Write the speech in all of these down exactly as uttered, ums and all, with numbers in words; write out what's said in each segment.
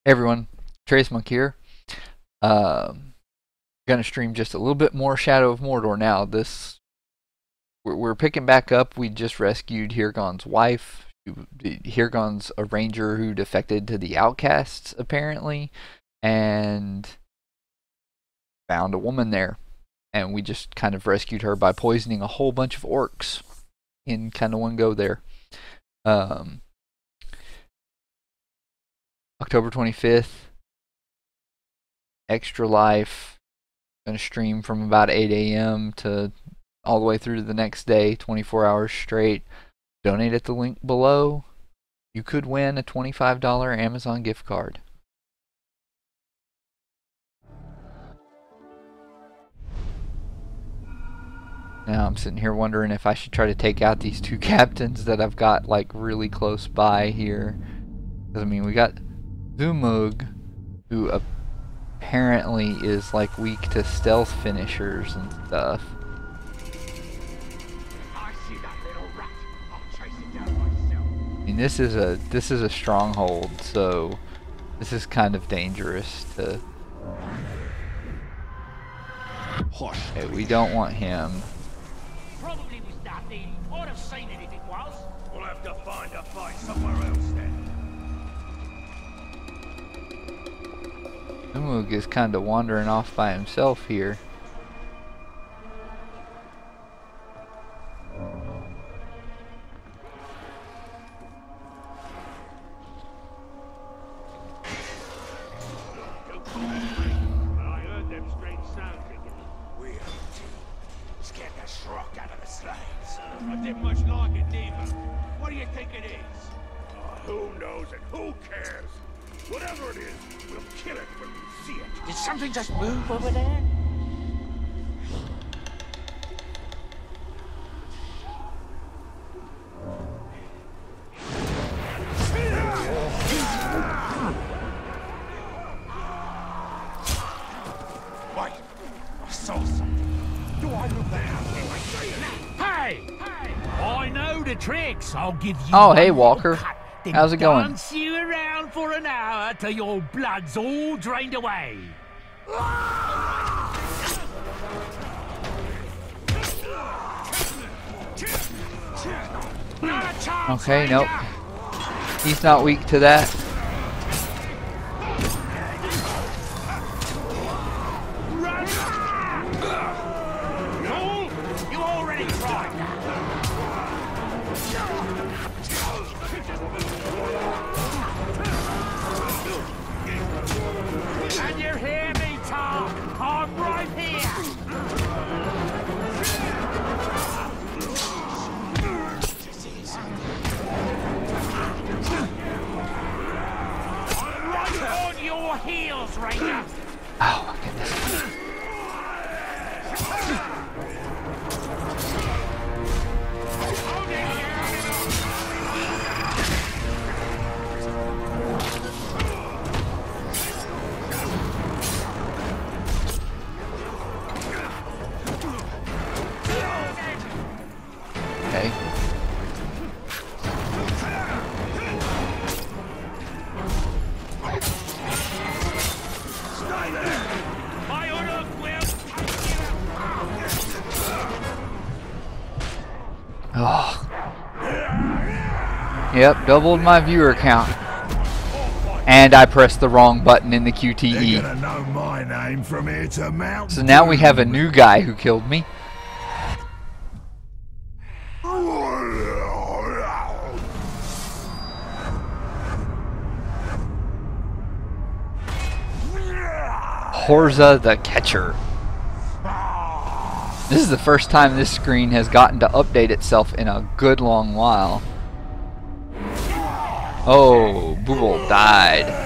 Hey everyone, Trace Monk here. Um, gonna stream just a little bit more Shadow of Mordor now. This we're, we're picking back up. We just rescued Hirgon's wife. Hirgon's a ranger who defected to the outcasts apparently, and found a woman there. And we just kind of rescued her by poisoning a whole bunch of orcs in kind of one go there. Um, October twenty-fifth, Extra Life. Gonna stream from about eight A M to all the way through to the next day, twenty-four hours straight. Donate at the link below. You could win a twenty-five dollar Amazon gift card. Now I'm sitting here wondering if I should try to take out these two captains that I've got like really close by here. Because I mean, we got Zumug, who apparently is like weak to stealth finishers and stuff. I see that little rat. I'll chase it down myself. I mean, this is a this is a stronghold, so this is kind of dangerous to. Okay, we don't want him. Probably was nothing. I'd have seen it if it was. We'll have to find a fight somewhere else then. Zumug is kind of wandering off by himself here. I heard them strange sounds again. We are scared the shrock out of the slaves. I didn't much like it neither. What do you think it is? Uh, who knows and who cares? Whatever it is, we'll kill it when we see it. Did something just move over there? Wait, I saw something. Do I look there? Hey! Hey! I know the tricks. I'll give you. Oh, hey Walker. How's it going? Dance you around for an hour till your blood's all drained away. Okay, nope. He's not weak to that. You already tried that. And you hear me talk? I'm right here. I'm right on your heels, Ranger. Oh my goodness. Okay. My order will Oh. Yep, doubled my viewer count. And I pressed the wrong button in the Q T E. They're gonna know my name from here to Mount So now we have a new guy who killed me. Horza the Catcher. This is the first time this screen has gotten to update itself in a good long while. Oh, Booble died.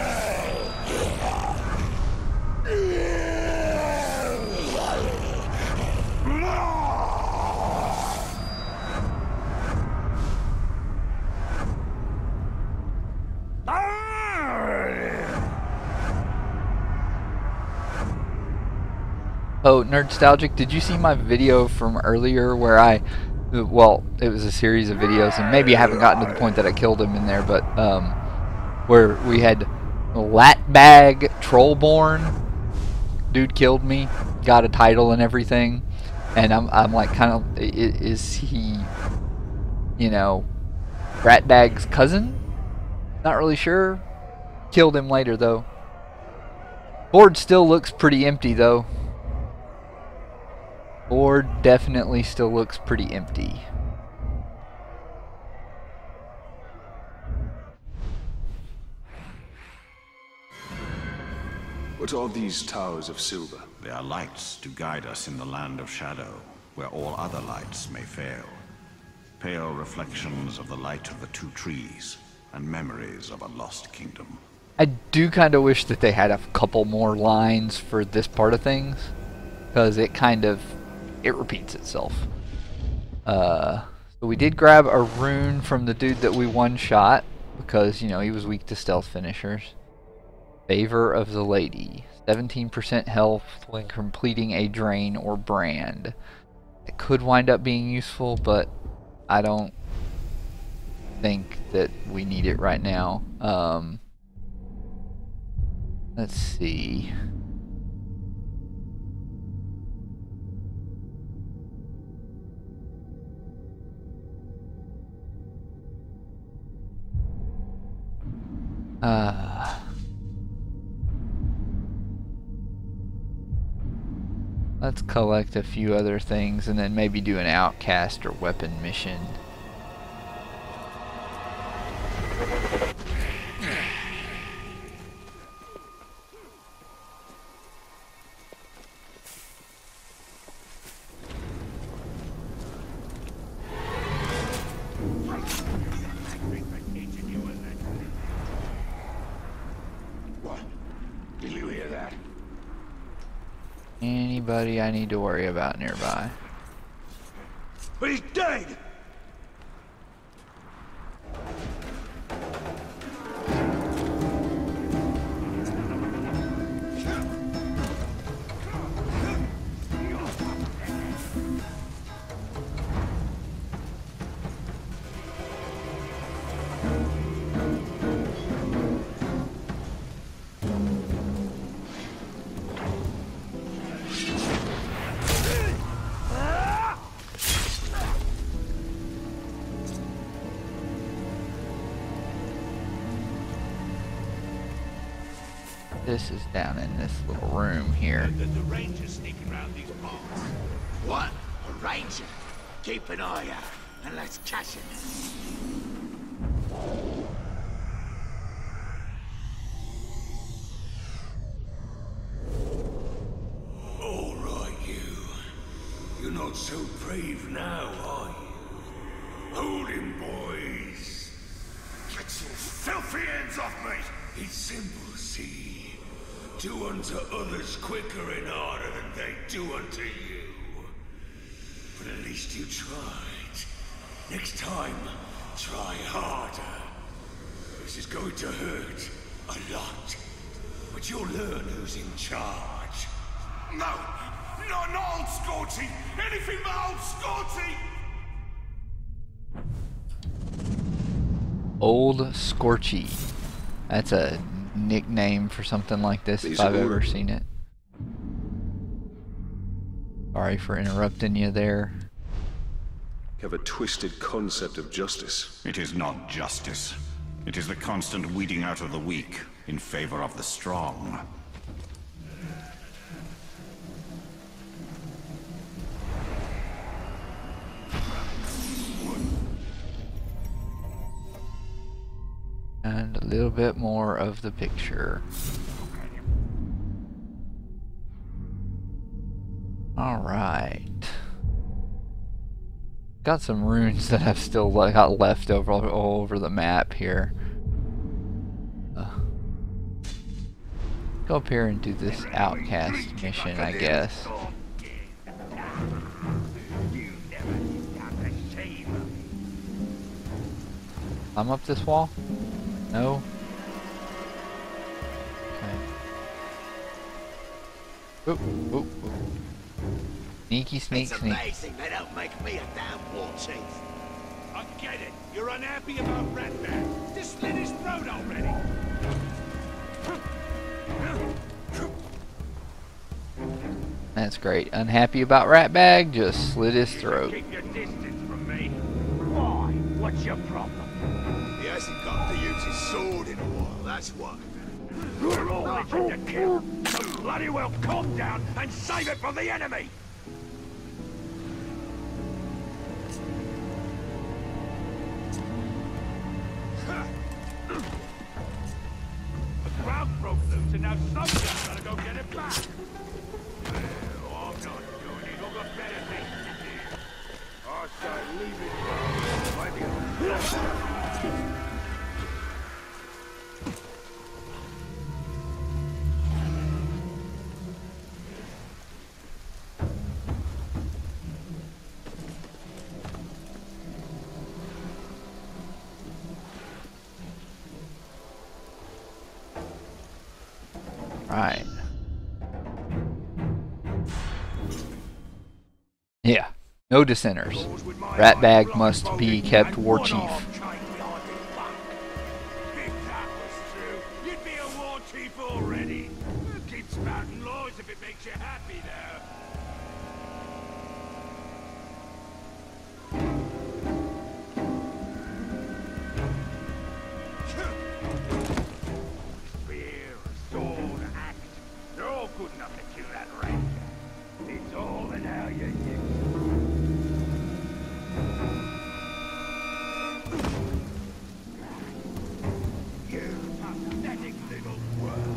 Oh, Nerdstalgic, did you see my video from earlier where I well, it was a series of videos, and maybe I haven't gotten to the point that I killed him in there, but um, where we had lat rat bag trollborn. Dude killed me, got a title and everything, and I'm I'm like kind of, is he, you know, Ratbag's cousin? Not really sure. Killed him later though. Board still looks pretty empty though. Board definitely still looks pretty empty. What are these towers of silver? They are lights to guide us in the land of shadow, where all other lights may fail. Pale reflections of the light of the two trees, and memories of a lost kingdom. I do kind of wish that they had a couple more lines for this part of things, because it kind of, it repeats itself. Uh, so we did grab a rune from the dude that we one-shot, because, you know, he was weak to stealth finishers. Favor of the Lady. seventeen percent health when completing a drain or brand. It could wind up being useful, but I don't think that we need it right now. Um, let's see. Uh... Let's collect a few other things and then maybe do an outcast or weapon mission. What? Did you hear that? Anybody I need to worry about nearby? He's dead! This is down in this little room here. The, the ranger's sneaking around these parts. What? A ranger? Keep an eye out, and let's catch him. All right, you. You're not so brave now, are you? Hold him, boys. Get your filthy hands off me! It's simple, see? Do unto others quicker and harder than they do unto you. But at least you tried. Next time, try harder. This is going to hurt a lot. But you'll learn who's in charge. No! Not an old Scorchy! Anything but old Scorchy! Old Scorchy. That's a nickname for something like this if I've ever seen it. Sorry for interrupting you there. You have a twisted concept of justice. It is not justice. It is the constant weeding out of the weak in favor of the strong. And a little bit more of the picture. Alright. Got some runes that I've still got left over all over the map here. Uh, go up here and do this outcast mission, I guess. Climb up this wall? No? Okay. Oop, oop, oop. Sneaky, sneak, It's sneak. amazing they don't make me a damn war chief. I get it. You're unhappy about Ratman. Just slit his throat already. That's great. Unhappy about Ratbag, just slit his throat. Keep your distance from me. Why? What's your problem? He hasn't got to use his sword in a while, that's what. We're all itching to kill. So bloody well calm down and save it for the enemy. The crowd broke loose and now somebody's gotta go get it back. Well, I'm not doing it. I've got better things to do. I say leave it. Maybe I'll... Right. Yeah. No dissenters. Ratbag must be kept war chief. If that was true, you'd be a war chief already. Keep spouting lies if it makes you happy, though. Spear, sword, axe, they're all good enough to kill that ranger. It's all in how you use it. You pathetic little worm.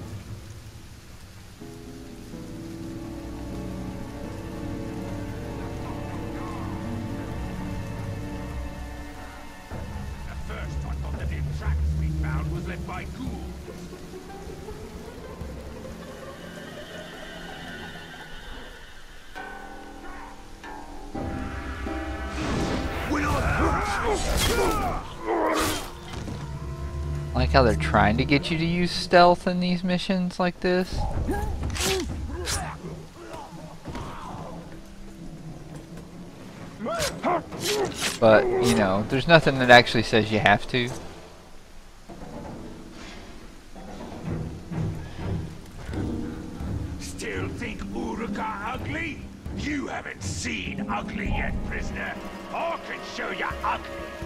At first, I thought the dim tracks we found was left by ghouls. I like how they're trying to get you to use stealth in these missions like this. But, you know, there's nothing that actually says you have to. Still think Uruka ugly? You haven't seen ugly yet, prisoner. I can show you ugly.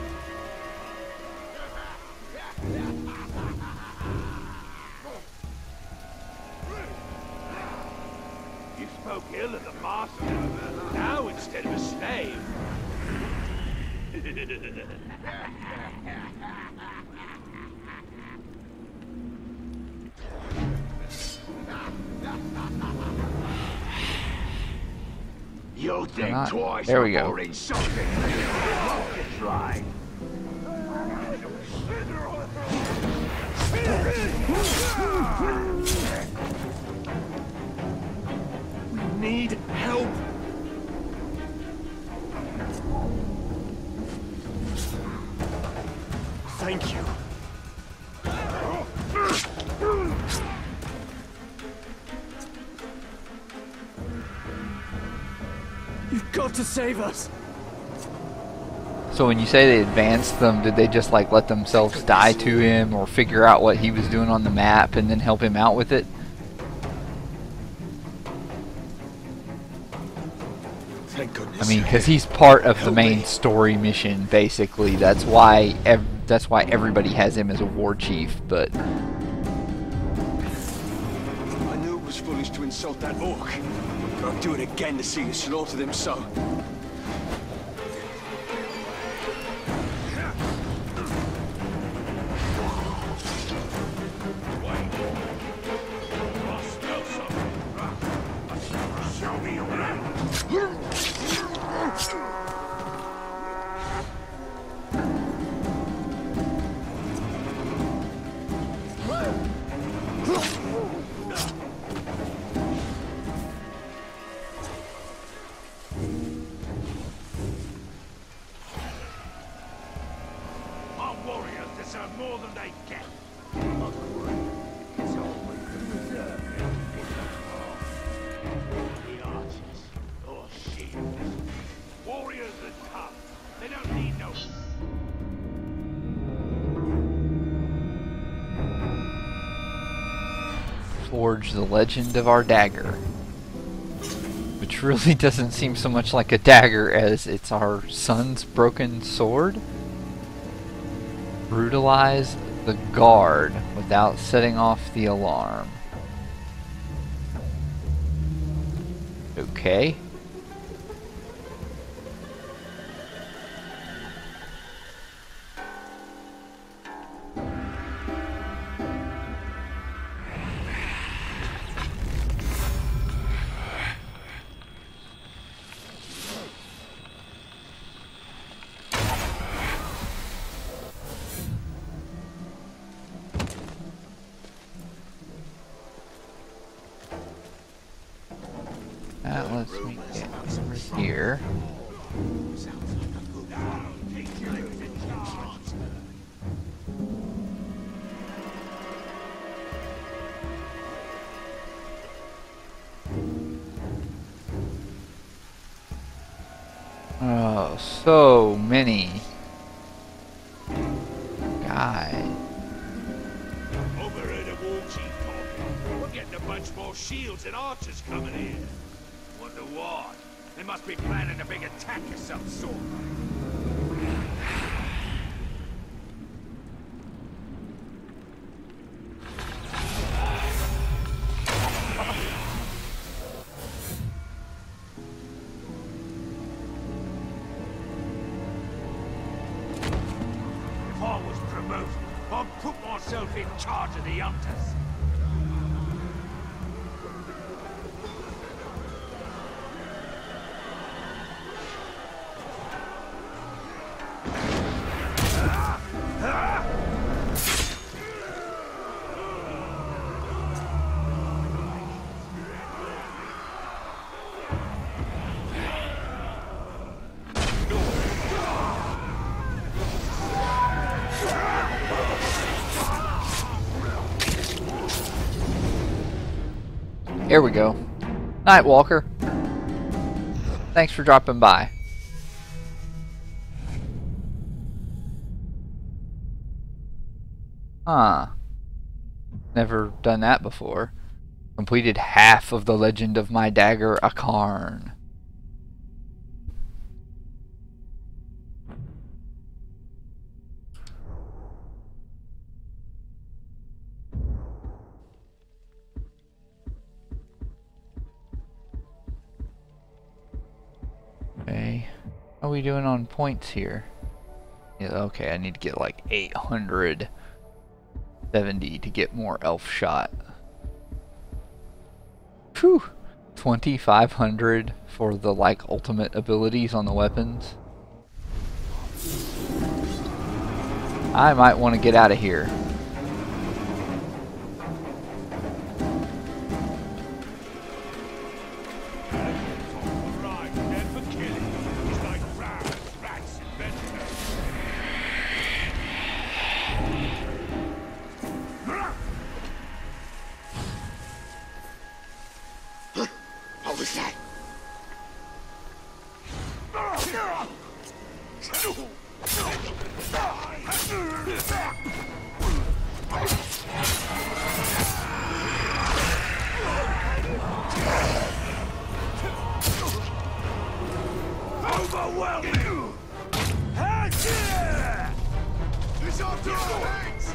You spoke ill of the master. Now instead of a slave. You'll think not. twice There we go. before insulting me. It's right. We need help. Thank you. You've got to save us. So when you say they advanced them, did they just like let themselves die to him or figure out what he was doing on the map and then help him out with it? Thank goodness. I mean, because he's part of the main story mission, basically. That's why ev that's why everybody has him as a war chief. But I knew it was foolish to insult that orc, but I'd do it again to see you slaughter them so. More than they get. It's always the preserve the archers or shields. Warriors are tough. They don't need no. forge the legend of our dagger. which really doesn't seem so much like a dagger as it's our son's broken sword. Brutalize the guard without setting off the alarm. Okay. That lets me get over here. Oh, so many guys. Overheard a war chief talking. We're getting a bunch more shields and archers coming in. Wonder what? They must be planning a big attack of some sort. If I was promoted, I'd put myself in charge of the hunters. Here we go. Night Walker. Thanks for dropping by. Huh. Never done that before. Completed half of the legend of my dagger, Akarn. Okay. How are we doing on points here? Yeah, okay, I need to get like eight hundred seventy to get more elf shot. Phew! twenty-five hundred for the like ultimate abilities on the weapons. I might want to get out of here. What was that? Overwhelming! It's off to our hands!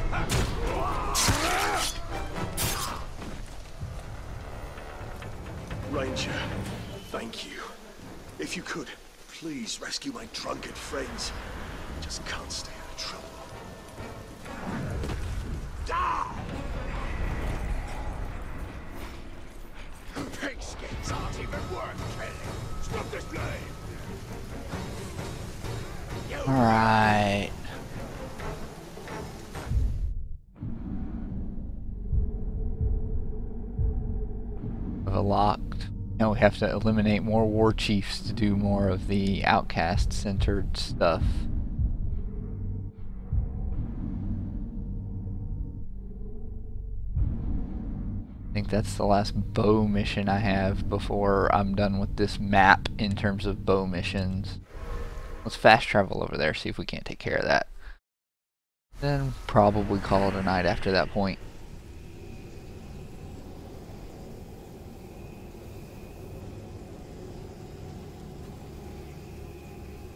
Ranger, thank you. If you could, please rescue my drunken friends. I just can't stay out of trouble. Die! Pigskins aren't even worth killing. Stop this blade! Alright. Locked. Now we have to eliminate more war chiefs to do more of the outcast centered stuff. I think that's the last bow mission I have before I'm done with this map in terms of bow missions. Let's fast travel over there, see if we can't take care of that. Then probably call it a night after that point.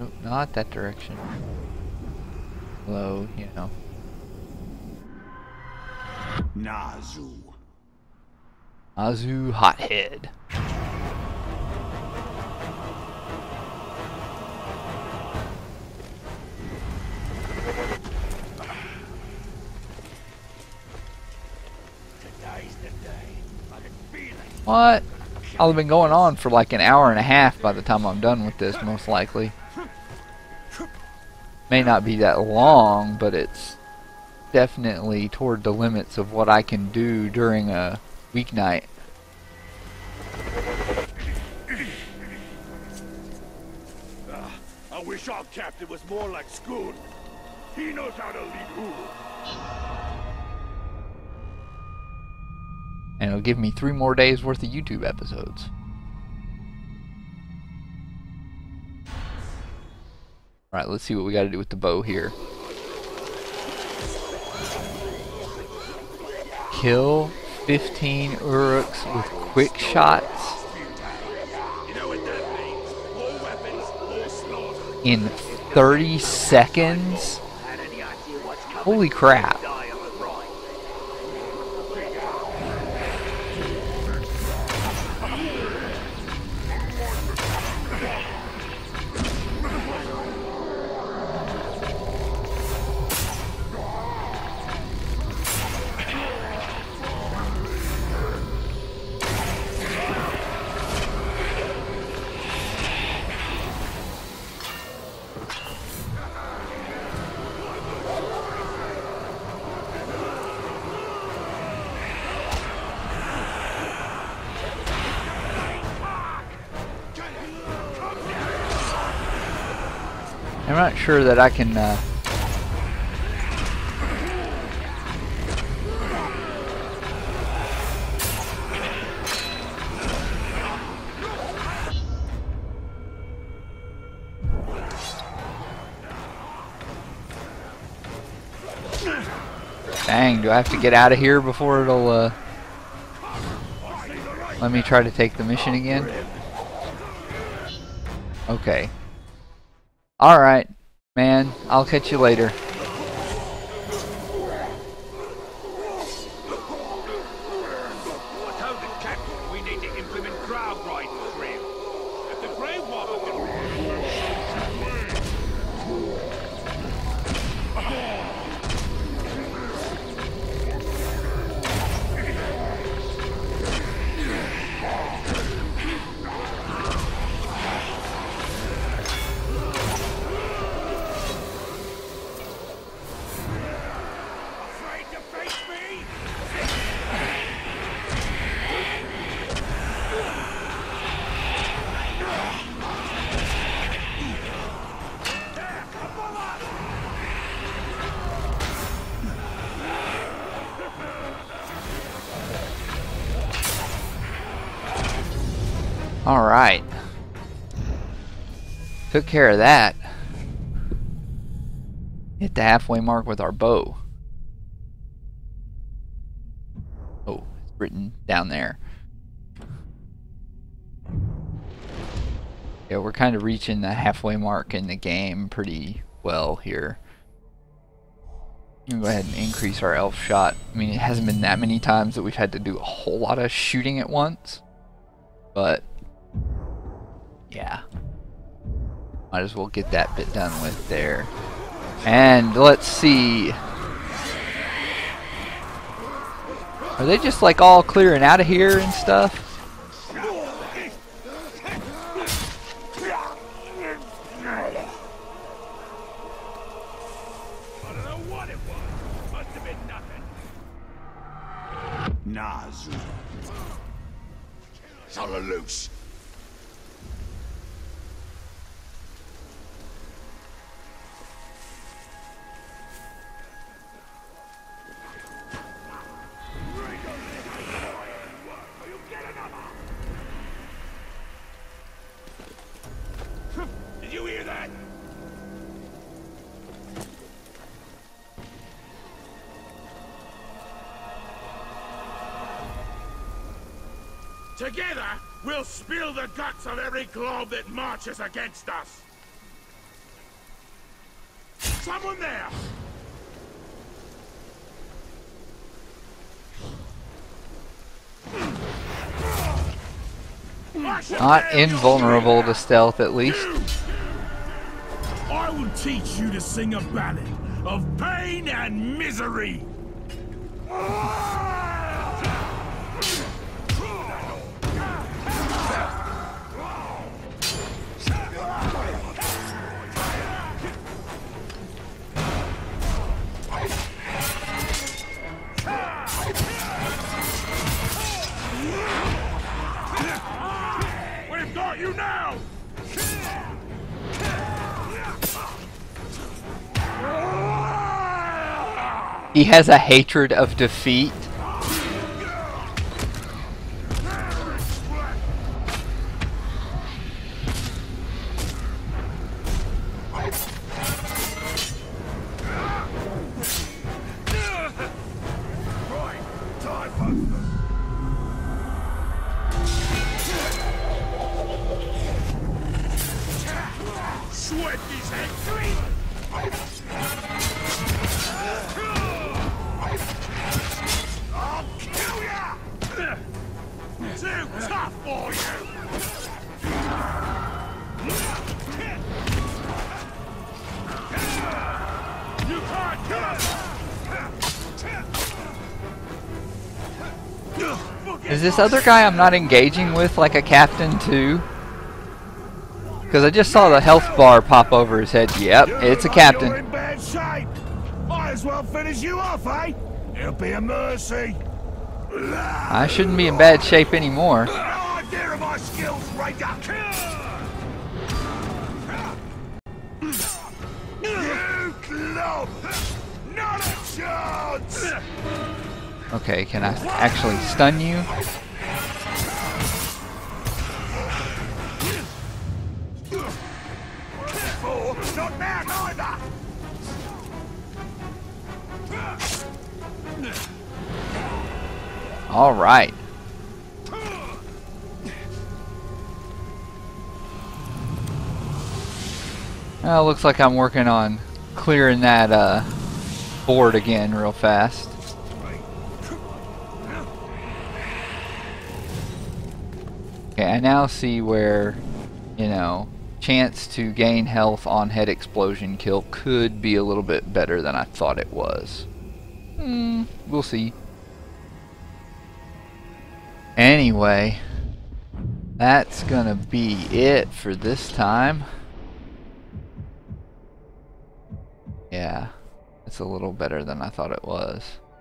Oh, not that direction. Low, you know. Nazu. Azu Hothead. What? I'll have been going on for like an hour and a half by the time I'm done with this, most likely. May not be that long, but it's definitely toward the limits of what I can do during a weeknight. Uh, I wish our captain was more like Schoon. He knows how to lead who. And it'll give me three more days worth of YouTube episodes. Alright, let's see what we gotta do with the bow here. Kill fifteen Uruks with quick shots in thirty seconds? Holy crap. I'm not sure that I can uh, dang, do I have to get out of here before it'll uh, let me try to take the mission again? Okay. Alright, man. I'll catch you later. I told the captain we need to implement crowd riding drill. If the Grey Walker Alright. Took care of that. Hit the halfway mark with our bow. Oh, it's written down there. Yeah, we're kind of reaching the halfway mark in the game pretty well here. I'm gonna go ahead and increase our elf shot. I mean, it hasn't been that many times that we've had to do a whole lot of shooting at once. But yeah, might as well get that bit done with there. And let's see, are they just like all clearing out of here and stuff? I don't know what it was. Must have been nothing. Nazu. It's on the loose. Did you hear that? Together, we'll spill the guts of every globe that marches against us. Someone there! Not invulnerable to stealth, at least. I will teach you to sing a ballad of pain and misery. We've got you now! He has a hatred of defeat. Sweat these hands! I'll kill ya! Too tough for you! You can't kill us! Is this other guy I'm not engaging with like a captain too? Because I just saw the health bar pop over his head. Yep, it's a captain. You're in bad shape. Might as well finish you off, eh? It'll be a mercy. I shouldn't be in bad shape anymore. No idea of my skills, Raider. You club! Not a chance! Okay, can I actually stun you? Not now, neither! All right. Well, looks like I'm working on clearing that uh, board again real fast. Okay, I now see where, you know, chance to gain health on head explosion kill could be a little bit better than I thought it was. Hmm, we'll see. Anyway, that's gonna be it for this time. Yeah, it's a little better than I thought it was.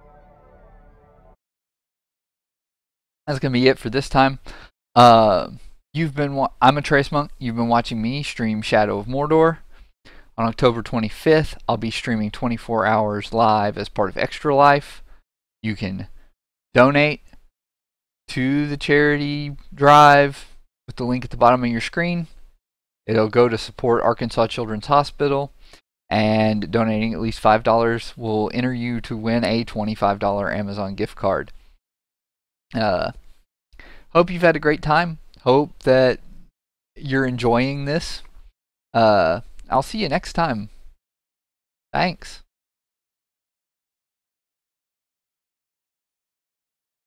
That's gonna be it for this time. Uh, you've been wa I'm a Trace Monk. You've been watching me stream Shadow of Mordor. On October twenty-fifth, I'll be streaming twenty-four hours live as part of Extra Life. You can donate to the charity drive with the link at the bottom of your screen. It'll go to support Arkansas Children's Hospital, and donating at least five dollars will enter you to win a twenty-five dollar Amazon gift card. Uh, hope you've had a great time. Hope that you're enjoying this. Uh, I'll see you next time. Thanks.